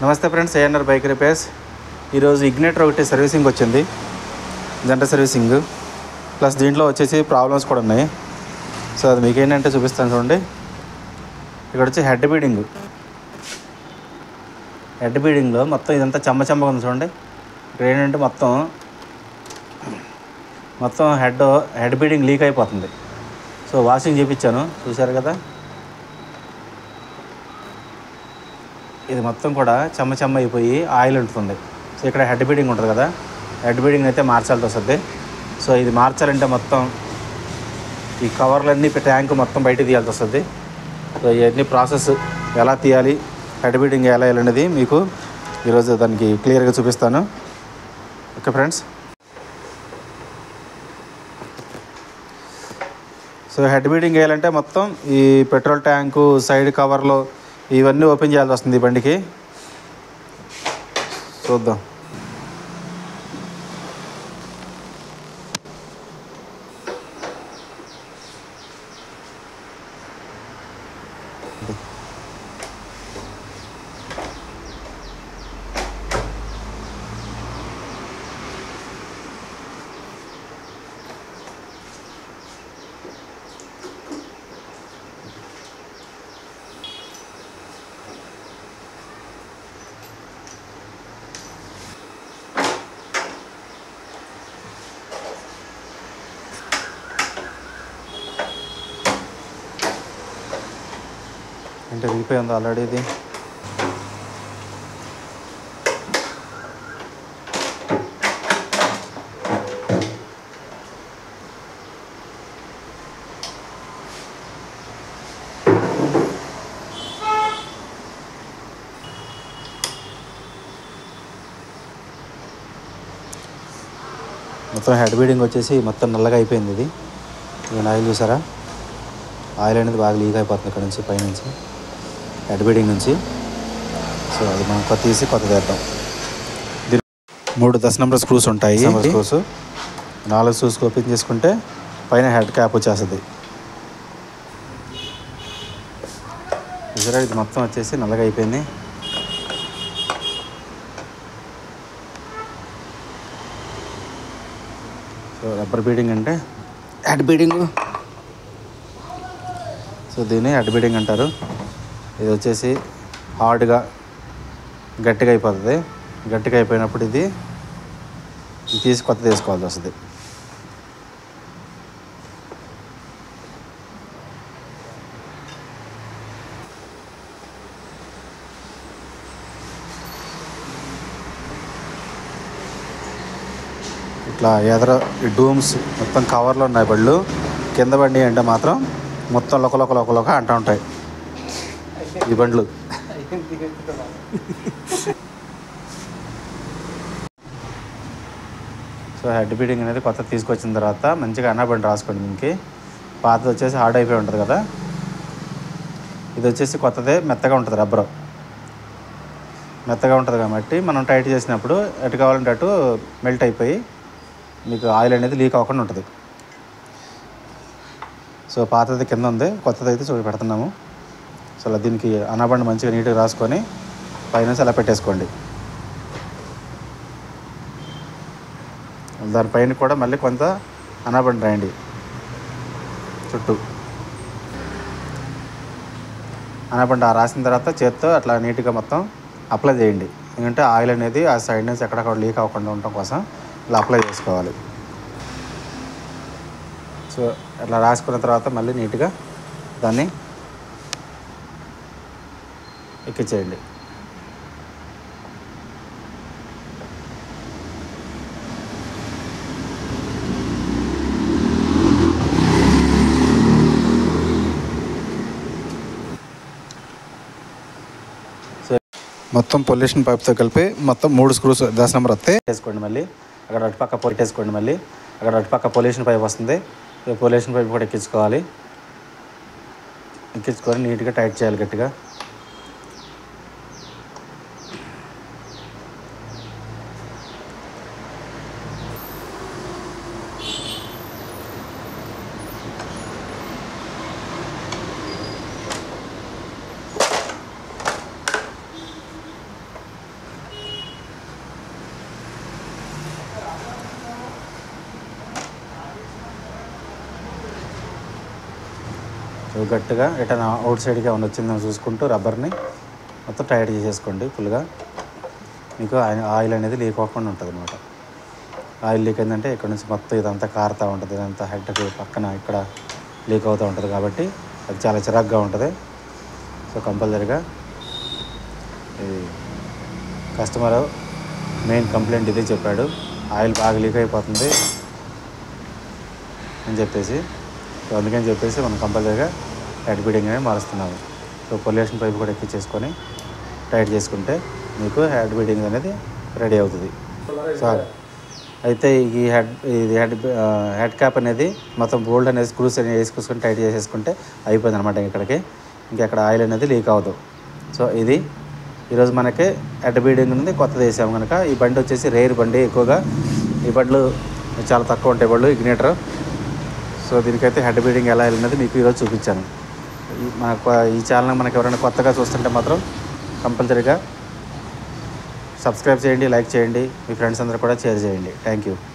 నమస్తే friends, ANR bike repairs. ఈరోజు ఇగ్నేటర్ ఒకటి సర్వీసింగ్ వచ్చింది, జంట సర్వీసింగ్. ప్లస్ దీంట్లో వచ్చేసి ప్రాబ్లమ్స్ కూడా ఉన్నాయి. సో అది మీకు ఏంటంటే చూపిస్తాను చూడండి. ఇక్కడ వచ్చి హెడ్ బీడింగ్లో మొత్తం ఇదంతా చెమ్మగా ఉంది చూడండి. ఇక్కడ ఏంటంటే మొత్తం హెడ్ బీడింగ్ లీక్ అయిపోతుంది. సో వాషింగ్ చేయించాను, చూసారు కదా. ఇది మొత్తం కూడా చెమ్మ అయిపోయి ఆయిల్ ఉంటుంది. సో ఇక్కడ హెడ్ బీడింగ్ ఉంటుంది కదా, హెడ్ బీడింగ్ అయితే మార్చాల్సి వస్తుంది. సో ఇది మార్చాలంటే మొత్తం ఈ కవర్లన్నీ ట్యాంక్ మొత్తం బయట తీయాల్సి వస్తుంది. సో ఇవన్నీ ప్రాసెస్ ఎలా తీయాలి, హెడ్ బీడింగ్ ఎలా వేయాలనేది మీకు ఈరోజు దానికి క్లియర్గా చూపిస్తాను. Okay friends. So head beading వేయాలంటే మొత్తం ఈ పెట్రోల్ ట్యాంకు సైడ్ కవర్లో ఇవన్నీ ఓపెన్ చేయాల్సి వస్తుంది ఈ బండికి. చూద్దాం. అంటే విరిగిపోయింది ఆల్రెడీ ఇది. మొత్తం హెడ్ బీడింగ్ వచ్చేసి మొత్తం నల్లగా అయిపోయింది. ఇది ఆయిల్ చూసారా, ఆయిల్ అనేది బాగా లీక్ అయిపోతుంది ఇక్కడ నుంచి, పైనుంచి హెడ్ బీడింగ్ నుంచి. సో అది మనం తీసి కొత్తది వేద్దాం. 3 10 నెంబర్ స్క్రూస్ ఉంటాయి. స్క్రూస్ 4 స్క్రూస్ ఓపెన్ చేసుకుంటే పైన హెడ్ క్యాప్ వచ్చేస్తుంది. చూసారా, ఇది మొత్తం వచ్చేసి నల్లగా అయిపోయింది. సో రబ్బర్ బీడింగ్ అంటే హెడ్ బీడింగ్. సో దీన్ని హెడ్ బీడింగ్ అంటారు. ఇది వచ్చేసి హార్డ్గా గట్టిగా అయిపోతుంది. గట్టిగా అయిపోయినప్పుడు ఇది తీసి కొత్తది వేసుకోవాల్సి వస్తుంది. ఇట్లా ఎదర ఈ డూమ్స్ మొత్తం కవర్లో ఉన్నాయి బళ్ళు. కింద బండి అంటే మాత్రం మొత్తం లొక అంటూ ఉంటాయి ఈ బండ్లు. సో హెడ్ బీడింగ్ అనేది కొత్త తీసుకొచ్చిన తర్వాత మంచిగా అన్నా బండి రాసుకోండి. దీనికి పాతది వచ్చేసి హార్డ్ అయిపోయి ఉంటుంది కదా, ఇది వచ్చేసి కొత్తదే మెత్తగా ఉంటుంది. రబ్బరు మెత్తగా ఉంటుంది కాబట్టి మనం టైట్ చేసినప్పుడు ఎటు కావాలంటే అటు మెల్ట్ అయిపోయి మీకు ఆయిల్ అనేది లీక్ అవ్వకుండా ఉంటుంది. సో పాతది కింద ఉంది, కొత్తది అయితే చూపి పెడుతున్నాము. సో అలా దీనికి అనాబండి మంచిగా నీట్గా రాసుకొని పైన అలా పెట్టేసుకోండి. దానిపైన కూడా మళ్ళీ కొంత అనాబండి రాయండి చుట్టూ. అనాబండి రాసిన తర్వాత చేత్తో అట్లా నీట్గా మొత్తం అప్లై చేయండి. ఎందుకంటే ఆయిల్ అనేది ఆ సైడ్ నుంచి ఎక్కడక్కడ లీక్ అవ్వకుండా ఉండటం కోసం ఇలా అప్లై చేసుకోవాలి. సో అట్లా రాసుకున్న తర్వాత మళ్ళీ నీట్గా దాన్ని ఎక్కించేయండి. సో మొత్తం పొల్యూషన్ పైప్తో కలిపి మొత్తం 3 స్క్రూస్ 10 నెంబర్ వస్తాయి. వేసుకోండి. మళ్ళీ అక్కడ అటుపక్క పెట్టేసుకోండి. మళ్ళీ అక్కడ అటుపక్క పొల్యూషన్ పైప్ వస్తుంది. పొల్యూషన్ పైప్ కూడా ఎక్కించుకోవాలి. ఎక్కించుకొని నీట్గా టైట్ చేయాలి గట్టిగా. గట్టిగా ఎటైనా అవుట్ సైడ్గా ఏమైనా వచ్చిందని చూసుకుంటూ రబ్బర్ని మొత్తం టైట్ చేసేసుకోండి ఫుల్గా. మీకు ఆయిల్ అనేది లీక్ అవ్వకుండా ఉంటుంది అనమాట. ఆయిల్ లీక్ అయిందంటే ఇక్కడ నుంచి మొత్తం ఇదంతా కారుతూ ఉంటుంది, ఇదంతా హెడ్కి పక్కన ఇక్కడ లీక్ అవుతూ ఉంటుంది కాబట్టి అది చాలా చిరాగ్గా ఉంటుంది. సో కంపల్సరీగా ఈ కస్టమర్ మెయిన్ కంప్లైంట్ ఇదే చెప్పాడు, ఆయిల్ బాగా లీక్ అయిపోతుంది అని చెప్పేసి. సో అందుకని చెప్పేసి మనం కంపల్సరీగా హెడ్ బీడింగ్ అనేది మారుస్తున్నాము. సో పొల్యూషన్ పైప్ కూడా ఎక్కించేసుకొని టైట్ చేసుకుంటే మీకు హెడ్ బీడింగ్ అనేది రెడీ అవుతుంది. సో అయితే ఈ హెడ్ క్యాప్ అనేది మొత్తం బోల్డ్ అనేది స్క్రూస్ అనేది వేసుకొని టైట్ చేసేసుకుంటే అయిపోయింది అనమాట. ఇక్కడికి ఇంకెక్కడ ఆయిల్ అనేది లీక్ అవ్వదు. సో ఇది ఈరోజు మనకి హెడ్ బీడింగ్ ఉంది, కొత్తది వేసాము కనుక. ఈ బండి వచ్చేసి రేర్ బండి, ఎక్కువగా ఈ బండ్లు చాలా తక్కువ ఉంటాయి బళ్ళు ఇగ్నేటర్. సో దీనికైతే హెడ్ బీడింగ్ ఎలా వెళ్ళినది మీకు ఈరోజు చూపించాను. ఈ ఛానల్ మనకు ఎవరైనా కొత్తగా చూస్తుంటే మాత్రం కంపల్సరీగా సబ్స్క్రైబ్ చేయండి, లైక్ చేయండి, మీ ఫ్రెండ్స్ అందరూ కూడా షేర్ చేయండి. Thank you.